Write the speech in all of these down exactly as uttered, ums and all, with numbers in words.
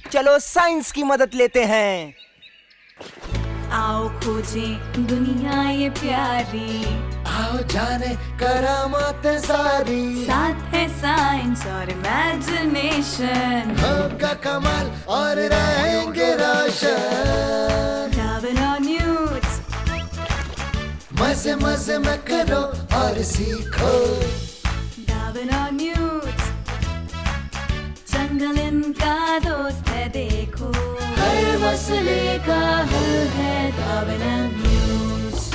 चलो साइंस की मदद लेते हैं। आओ खोजें दुनिया ये प्यारी, आओ जाने करामात सारी, साथ है साइंस और इमेजिनेशन, होगा कमाल और रहेंगे रोशन। डाबना न्यूज़, मजे मजे में करो और सीखो। डाबना न्यूज़, जंगल इनका दोस्त है देखो, हर मसले का हल है डाबना न्यूज़।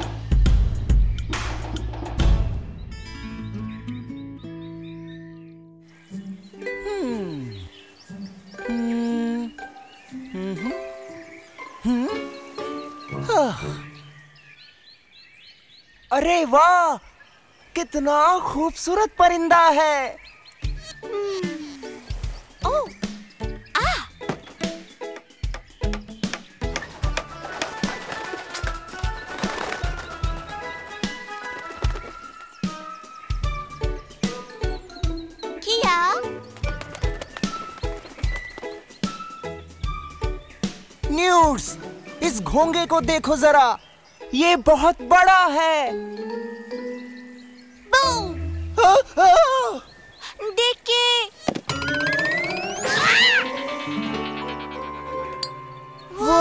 अरे वाह, कितना खूबसूरत परिंदा है। ओह, आ! किया? न्यूज़, इस घोंगे को देखो जरा, ये बहुत बड़ा है। बूम! आ, आ, देख के वो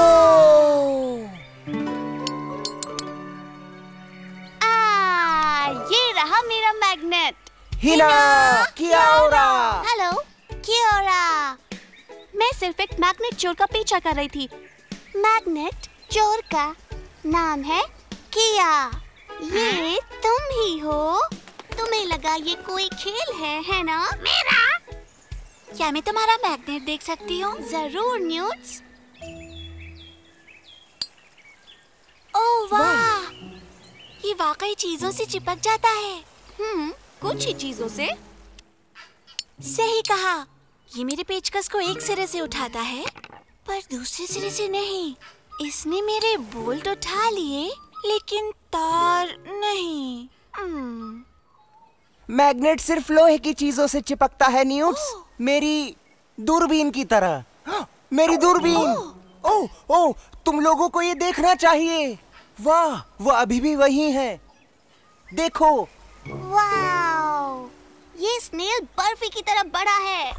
आ, ये रहा मेरा मैग्नेट। हिना, क्या हो रहा? हेलो, क्या हो रहा? मैं सिर्फ एक मैग्नेट चोर का पीछा कर रही थी। मैग्नेट चोर का नाम है किया। ये तुम ही हो? तुम्हें लगा ये कोई खेल है, है ना? मेरा? क्या मैं तुम्हारा मैग्नेट देख सकती हूँ? जरूर न्यूज़। ओह वाह, ये वाकई चीजों से चिपक जाता है। हम्म, कुछ ही चीजों से। सही कहा, ये मेरे पेचकस को एक सिरे से उठाता है, पर दूसरे सिरे से नहीं। इसने मेरे बोल्ट उठा लिए, लेकिन तार नहीं। hmm. मैग्नेट सिर्फ लोहे की चीजों से चिपकता है न्यूज़, मेरी दूरबीन की तरह। मेरी दूरबीन। ओह ओह, तुम लोगों को ये देखना चाहिए। वाह, वो अभी भी वही है। देखो। वाओ, ये स्नेल बर्फी की तरह बड़ा है।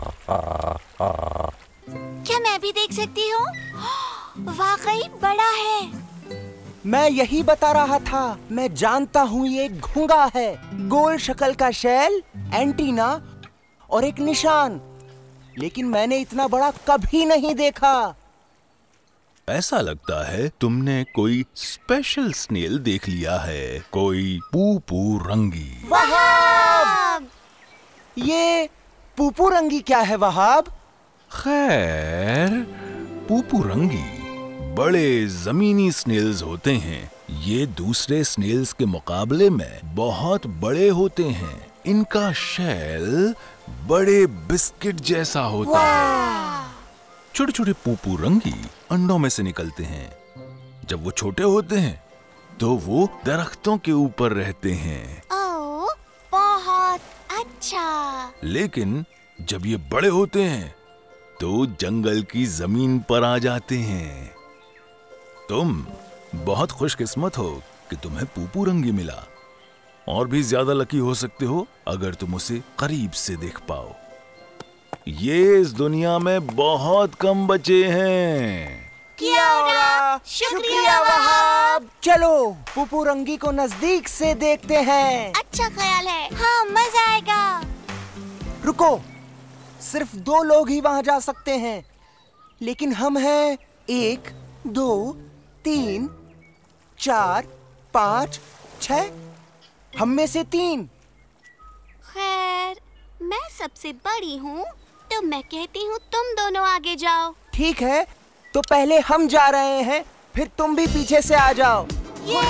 क्या मैं भी देख सकती हूँ? वाकई बड़ा है। मैं यही बता रहा था, मैं जानता हूँ ये घोंगा है। गोल शक्ल का शेल, एंटीना और एक निशान, लेकिन मैंने इतना बड़ा कभी नहीं देखा। ऐसा लगता है तुमने कोई स्पेशल स्नेल देख लिया है, कोई पूपू रंगी। वहाब! ये पूपू रंगी क्या है वहाब? खैर, पूपू रंगी बड़े जमीनी स्नेल्स होते हैं। ये दूसरे स्नेल्स के मुकाबले में बहुत बड़े होते हैं। इनका शेल बड़े बिस्किट जैसा होता है। छोटे छोटे पूपू रंगी अंडों में से निकलते हैं। जब वो छोटे होते हैं तो वो दरख्तों के ऊपर रहते हैं। ओह, बहुत अच्छा। लेकिन जब ये बड़े होते हैं तो जंगल की जमीन पर आ जाते हैं। तुम बहुत खुशकिस्मत हो कि तुम्हें पूपू रंगी मिला। और भी ज्यादा लकी हो सकते हो अगर तुम उसे करीब से देख पाओ। ये इस दुनिया में बहुत कम बचे हैं। क्या हो रहा? शुक्रिया वहाब। चलो पूपू रंगी को नजदीक से देखते हैं। अच्छा ख्याल है। हाँ, मजा आएगा। रुको, सिर्फ दो लोग ही वहां जा सकते हैं, लेकिन हम हैं एक, दो, तीन, चार, पाँच, छह। हम में से तीन। खैर, मैं सबसे बड़ी हूँ, तो मैं कहती हूँ तुम दोनों आगे जाओ। ठीक है, तो पहले हम जा रहे हैं, फिर तुम भी पीछे से आ जाओ। ये!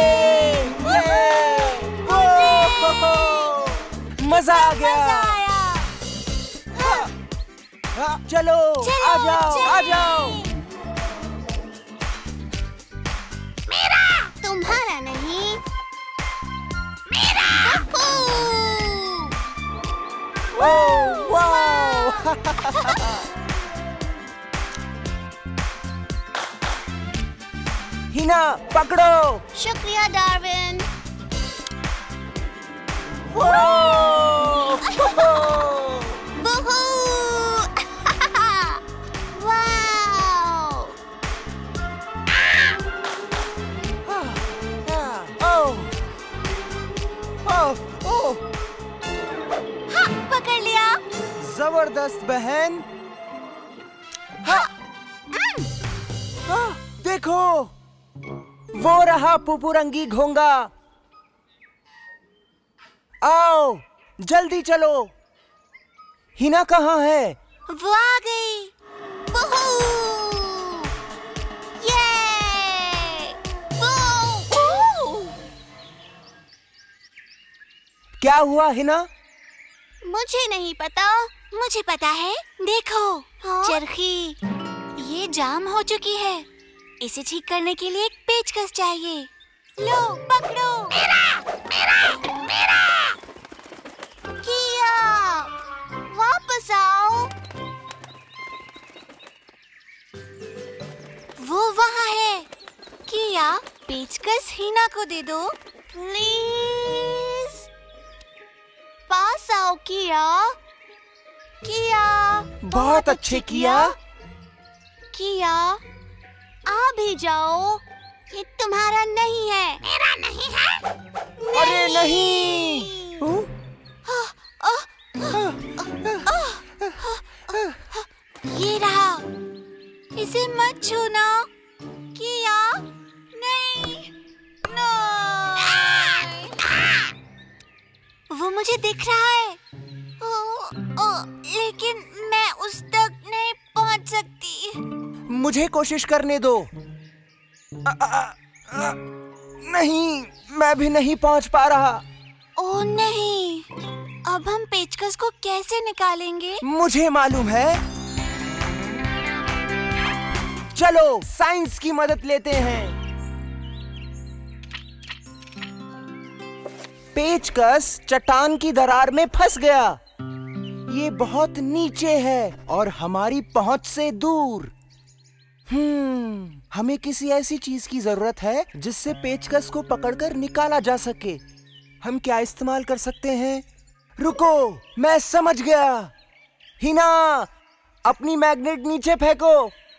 ये! मजा आ गया। मजा आया। हाँ, चलो, चलो, आ जाओ, आ जाओ। मेरा, तुम्हारा नहीं, मेरा। ओह, वाह! हिना पकड़ो। शुक्रिया Darwin. Wow! Boohoo! Wow! Oh! Oh! Oh! हाँ, पकड़ लिया। जबरदस्त बहन। हाँ। हाँ, देखो वो रहा पुपुरंगी घोंगा। आओ जल्दी चलो। हिना कहाँ है? वो आ गई। बूहू! ये! बू! क्या हुआ हिना? मुझे नहीं पता। मुझे पता है। देखो, चरखी ये जाम हो चुकी है। इसे ठीक करने के लिए एक पेचकस चाहिए। लो पकड़ो। मेरा, मेरा, मेरा। किया, वापस आओ। वो वहाँ है। किया, पेचकस हिना को दे दो प्लीज। पास आओ किया। किया, बहुत अच्छे किया। किया, आ भी जाओ। ये तुम्हारा नहीं है। मेरा नहीं है। नहीं। अरे नहीं। हूँ? ये रहा। इसे मत छूना। किया, नहीं, नहीं। वो मुझे दिख रहा है। ओ, ओ, लेकिन मैं उस तक नहीं पहुंच सकती। मुझे कोशिश करने दो। आ, आ, आ, नहीं, मैं भी नहीं पहुंच पा रहा। ओ नहीं, अब हम पेचकस को कैसे निकालेंगे? मुझे मालूम है। चलो साइंस की मदद लेते हैं। पेचकस चट्टान की दरार में फंस गया। ये बहुत नीचे है और हमारी पहुंच से दूर। हम्म, हमें किसी ऐसी चीज की जरूरत है जिससे पेचकस को पकड़कर निकाला जा सके। हम क्या इस्तेमाल कर सकते हैं? रुको, मैं समझ गया। हिना, अपनी मैग्नेट नीचे फेंको।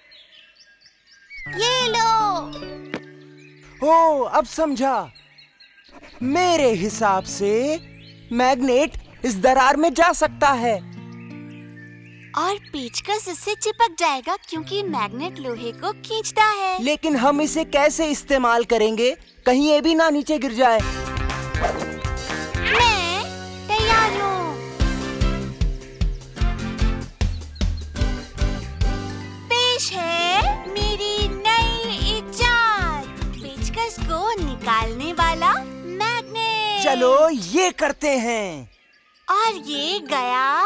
ये लो। ओ, अब समझा। मेरे हिसाब से मैग्नेट इस दरार में जा सकता है। और पेचकस इससे चिपक जाएगा क्योंकि मैग्नेट लोहे को खींचता है। लेकिन हम इसे कैसे इस्तेमाल करेंगे? कहीं ये भी ना नीचे गिर जाए। मैं तैयार हूँ। पेश है मेरी नई इजाद, पेचकस को निकालने वाला मैग्नेट। चलो ये करते हैं। और ये गया।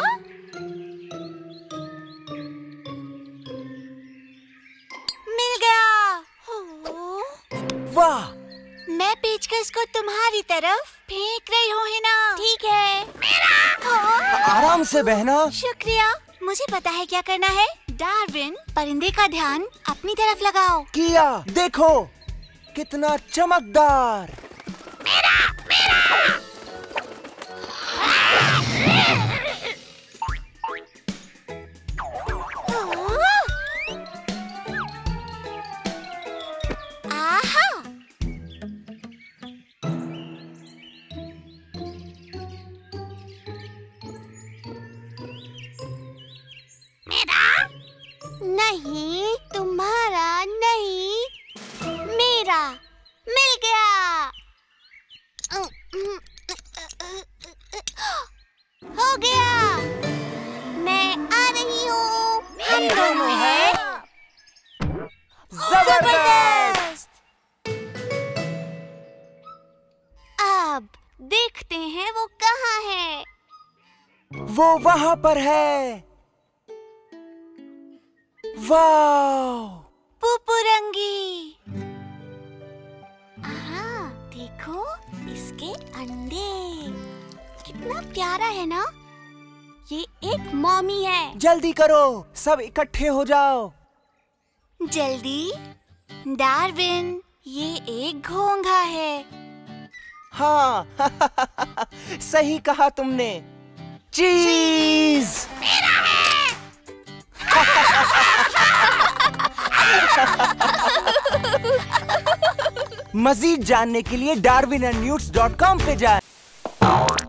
मिल गया। हो। वाह! मैं पेचकस को तुम्हारी तरफ फेंक रही हूँ हिना। ठीक है। मेरा। आराम से बहना। शुक्रिया। मुझे पता है क्या करना है। डार्विन, परिंदे का ध्यान अपनी तरफ लगाओ। किया, देखो कितना चमकदार। मेरा, मेरा। आहा! मेरा? नहीं, तुम्हारा नहीं, मेरा। मिल गया। हो गया। मैं आ रही हूँ। हम दोनों हैं जबरदस्त। अब देखते हैं वो कहाँ है। वो वहाँ पर है। वाह! पुपुरंगी। हाँ, देखो इसके अंडे कितना प्यारा है ना। ये एक मॉमी है। जल्दी करो, सब इकट्ठे हो जाओ। जल्दी। डार्विन, ये एक घोंघा है। हाँ सही कहा तुमने। चीज मेरा है। मजीद जानने के लिए Darwin and newts dot com पे जाएं।